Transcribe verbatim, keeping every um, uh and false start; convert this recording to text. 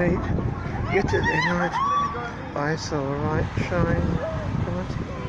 late. Get it in right. I saw a right shine. Come on.